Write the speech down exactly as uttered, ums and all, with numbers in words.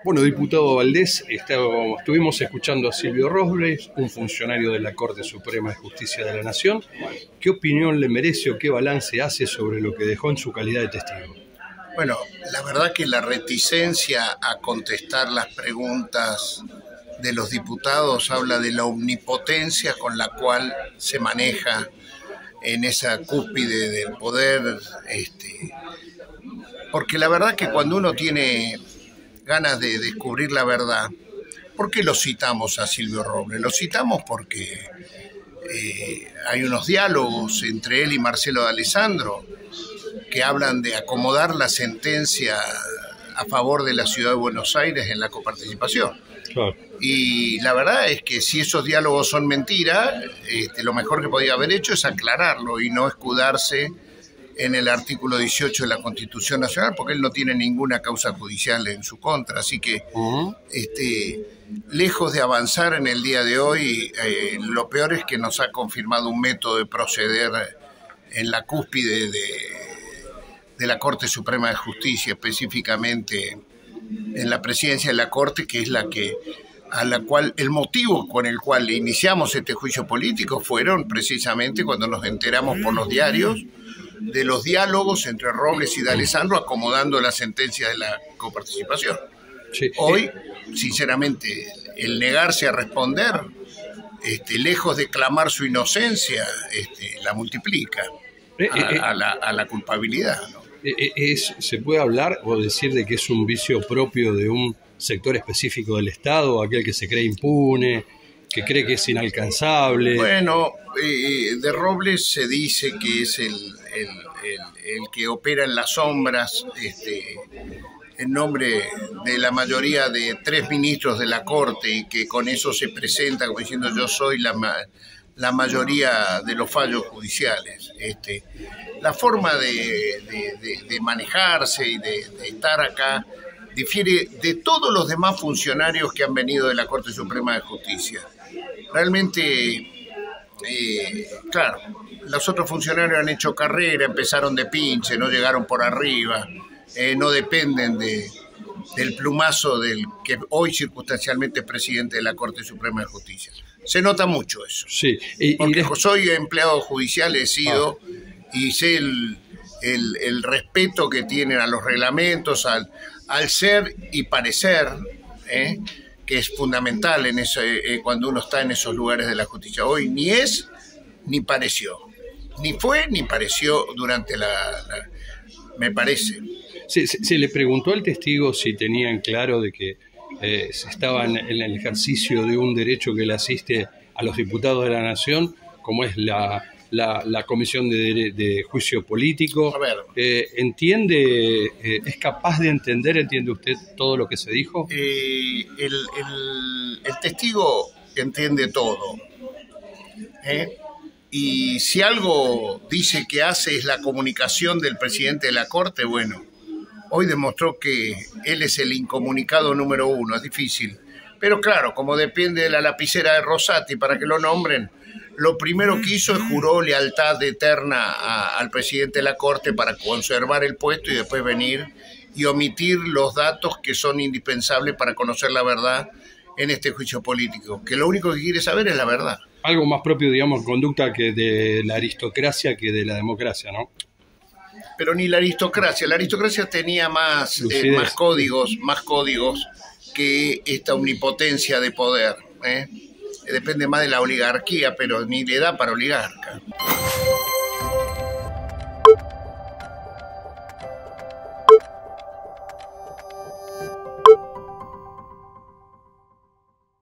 Bueno, diputado Valdés, estábamos, estuvimos escuchando a Silvio Robles, un funcionario de la Corte Suprema de Justicia de la Nación. ¿Qué opinión le merece o qué balance hace sobre lo que dejó en su calidad de testigo? Bueno, la verdad que la reticencia a contestar las preguntas de los diputados habla de la omnipotencia con la cual se maneja en esa cúspide del poder, este, porque la verdad que cuando uno tiene ganas de descubrir la verdad, ¿por qué lo citamos a Silvio Robles? Lo citamos porque eh, hay unos diálogos entre él y Marcelo D'Alessandro que hablan de acomodar la sentencia a favor de la ciudad de Buenos Aires en la coparticipación. Claro. Y la verdad es que si esos diálogos son mentiras, este, lo mejor que podía haber hecho es aclararlo y no escudarse en el artículo dieciocho de la Constitución Nacional, porque él no tiene ninguna causa judicial en su contra. Así que, uh-huh. este, lejos de avanzar en el día de hoy, eh, lo peor es que nos ha confirmado un método de proceder en la cúspide de, de la Corte Suprema de Justicia, específicamente en la presidencia de la Corte, que es la que a la cual el motivo con el cual iniciamos este juicio político fueron precisamente cuando nos enteramos por los diarios de los diálogos entre Robles y D'Alessandro acomodando la sentencia de la coparticipación. Sí. Hoy, sinceramente, el negarse a responder, este, lejos de clamar su inocencia, este, la multiplica a, a, la, a la culpabilidad, ¿no? Es, ¿Se puede hablar o decir de que es un vicio propio de un sector específico del Estado, aquel que se cree impune, que cree que es inalcanzable? Bueno, eh, de Robles se dice que es el, el, el, el que opera en las sombras, este, en nombre de la mayoría de tres ministros de la Corte, y que con eso se presenta como diciendo yo soy la, la mayoría de los fallos judiciales. Este, la forma de, de, de, de manejarse y de, de estar acá difiere de todos los demás funcionarios que han venido de la Corte Suprema de Justicia. Realmente, eh, claro, los otros funcionarios han hecho carrera, empezaron de pinche, no llegaron por arriba, eh, no dependen de, del plumazo del que hoy circunstancialmente es presidente de la Corte Suprema de Justicia. Se nota mucho eso. Sí. Y, porque y de... soy empleado judicial, he sido, ah. y sé el, el, el respeto que tienen a los reglamentos, al, al ser y parecer, ¿eh? que es fundamental en eso, eh, cuando uno está en esos lugares de la justicia. Hoy ni es ni pareció, ni fue ni pareció durante la, la me parece. Se, se, se le preguntó al testigo si tenían claro de que eh, estaban en el ejercicio de un derecho que le asiste a los diputados de la Nación, como es la, la, la Comisión de, de Juicio Político. A ver. Eh, ¿Entiende, eh, es capaz de entender, entiende usted todo lo que se dijo? Eh, el, el, el testigo entiende todo. ¿Eh? Y si algo dice que hace es la comunicación del presidente de la Corte, bueno, hoy demostró que él es el incomunicado número uno, es difícil. Pero claro, como depende de la lapicera de Rosati para que lo nombren, lo primero que hizo es juró lealtad eterna a, al presidente de la Corte para conservar el puesto y después venir y omitir los datos que son indispensables para conocer la verdad en este juicio político, que lo único que quiere saber es la verdad. Algo más propio, digamos, conducta que de la aristocracia que de la democracia, ¿no? Pero ni la aristocracia. La aristocracia tenía más, eh, más códigos, más códigos que esta omnipotencia de poder, ¿eh? Depende más de la oligarquía, pero ni le da para oligarca.